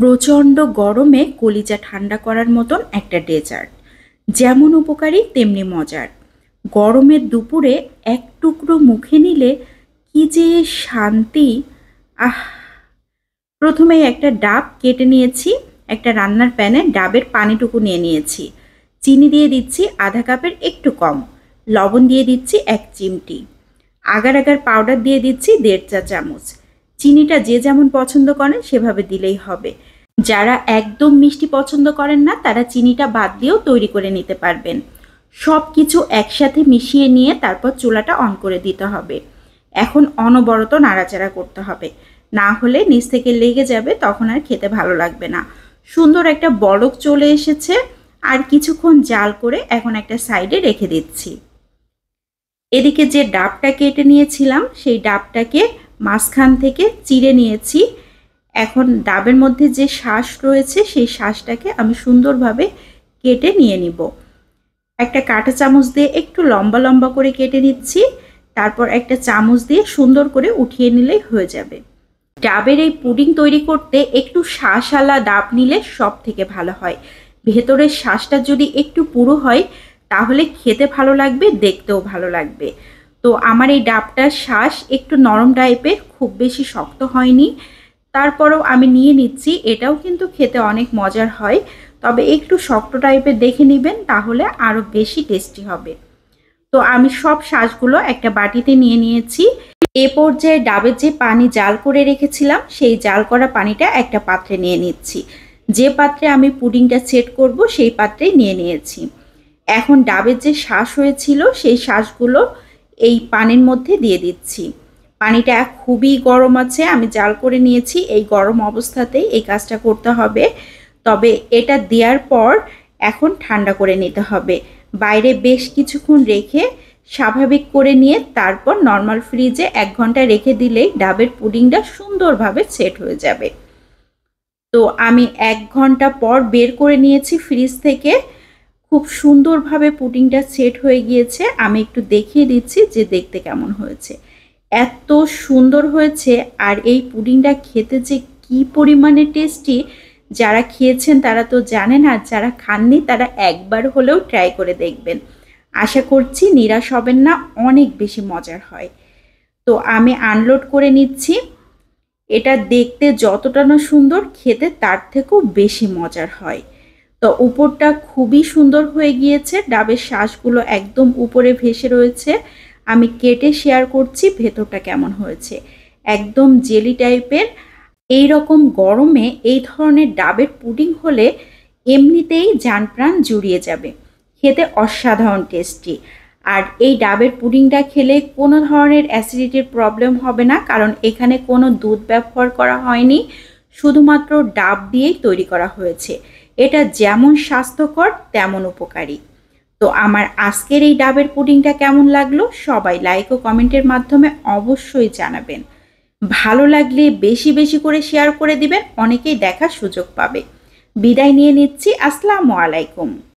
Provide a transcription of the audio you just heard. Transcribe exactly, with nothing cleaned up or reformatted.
প্রচণ্ড গরমে কলিজা ঠান্ডা করার মতন একটা ডেজার্ট, যেমন উপকারী তেমনি মজার। গরমের দুপুরে এক টুকরো মুখে নিলে কি যে শান্তি! আহ! প্রথমেই একটা ডাব কেটে নিয়েছি। একটা রান্নার প্যানে ডাবের পানিটুকু নিয়ে নিয়েছি। চিনি দিয়ে দিচ্ছি আধা কাপের একটু কম। লবণ দিয়ে দিচ্ছি এক চিমটি। আগার আগার পাউডার দিয়ে দিচ্ছি দেড় চা চামচ। চিনিটা যে যেমন পছন্দ করেন সেভাবে দিলেই হবে। যারা একদম মিষ্টি পছন্দ করেন না তারা চিনিটা বাদ দিয়েও তৈরি করে নিতে পারবেন। সব কিছু একসাথে মিশিয়ে নিয়ে তারপর চুলাটা অন করে দিতে হবে। এখন অনবরত নাড়াচাড়া করতে হবে, না হলে নিচ থেকে লেগে যাবে, তখন আর খেতে ভালো লাগবে না। সুন্দর একটা বলক চলে এসেছে। আর কিছুক্ষণ জাল করে এখন একটা সাইডে রেখে দিচ্ছি। এদিকে যে ডাবটা কেটে নিয়েছিলাম সেই ডাবটাকে মাঝখান থেকে চিড়ে নিয়েছি। এখন ডাবের মধ্যে যে শাঁস রয়েছে সেই শাঁসটাকে আমি সুন্দরভাবে কেটে নিয়ে নিব। একটা কাঁটা চামচ দিয়ে একটু লম্বা লম্বা করে কেটে নিচ্ছি। তারপর একটা চামচ দিয়ে সুন্দর করে উঠিয়ে নিলেই হয়ে যাবে। ডাবের এই পুডিং তৈরি করতে একটু শাঁসওয়ালা ডাব নিলে সব থেকে ভালো হয়। ভেতরের শাঁসটা যদি একটু পুরো হয় তাহলে খেতে ভালো লাগবে, দেখতেও ভালো লাগবে। তো আমার এই ডাবটার শাঁস একটু নরম টাইপের, খুব বেশি শক্ত হয়নি। তারপরেও আমি নিয়ে নিচ্ছি। এটাও কিন্তু খেতে অনেক মজার হয়, তবে একটু শক্ত টাইপের দেখে নেবেন, তাহলে আরও বেশি টেস্টি হবে। তো আমি সব শাঁসগুলো একটা বাটিতে নিয়ে নিয়েছি। এ পর্যায়ে ডাবের যে পানি জাল করে রেখেছিলাম সেই জাল করা পানিটা একটা পাত্রে নিয়ে নিচ্ছি। যে পাত্রে আমি পুডিংটা সেট করব সেই পাত্রেই নিয়ে নিয়েছি। এখন ডাবের যে শাঁস হয়েছিল সেই শাঁসগুলো এই পানির মধ্যে দিয়ে দিচ্ছি। পানিটা খুবই গরম আছে, আমি জাল করে নিয়েছি। এই গরম অবস্থাতেই এই কাজটা করতে হবে। তবে এটা দেওয়ার পর এখন ঠান্ডা করে নিতে হবে। বাইরে বেশ কিছুক্ষণ রেখে স্বাভাবিক করে নিয়ে তারপর নর্মাল ফ্রিজে এক ঘন্টা রেখে দিলেই ডাবের পুডিংটা সুন্দরভাবে সেট হয়ে যাবে। তো আমি এক ঘন্টা পর বের করে নিয়েছি ফ্রিজ থেকে। খুব সুন্দরভাবে পুডিংটা সেট হয়ে গিয়েছে। আমি একটু দেখিয়ে দিচ্ছি যে দেখতে কেমন হয়েছে। এত সুন্দর হয়েছে, আর এই পুডিংটা খেতে যে কি পরিমাণে টেস্টি, যারা খেয়েছেন তারা তো জানেন, আর যারা খাননি তারা একবার হলেও ট্রাই করে দেখবেন। আশা করছি নিরাশ হবেন না, অনেক বেশি মজার হয়। তো আমি আনলোড করে নিচ্ছি। এটা দেখতে যতটা না সুন্দর, খেতে তার থেকেও বেশি মজার হয়। তো উপরটা খুবই সুন্দর হয়ে গিয়েছে, ডাবের শাঁসগুলো একদম উপরে ভেসে রয়েছে। আমি কেটে শেয়ার করছি ভেতরটা কেমন হয়েছে। একদম জেলি টাইপের। এই রকম গরমে এই ধরনের ডাবের পুডিং হলে এমনিতেই জান প্রাণ জুড়িয়ে যাবে। খেতে অসাধারণ টেস্টি। আর এই ডাবের পুডিংটা খেলে কোনো ধরনের অ্যাসিডিটির প্রবলেম হবে না, কারণ এখানে কোনো দুধ ব্যবহার করা হয়নি, শুধুমাত্র ডাব দিয়েই তৈরি করা হয়েছে। এটা যেমন স্বাস্থ্যকর তেমন উপকারী। তো আমার আজকের এই ডাবের পুডিংটা কেমন লাগলো সবাই লাইক ও কমেন্টের মাধ্যমে অবশ্যই জানাবেন। ভালো লাগলে বেশি বেশি করে শেয়ার করে দিবেন, অনেকেই দেখার সুযোগ পাবে। বিদায় নিয়ে নিচ্ছি। আসসালামু আলাইকুম।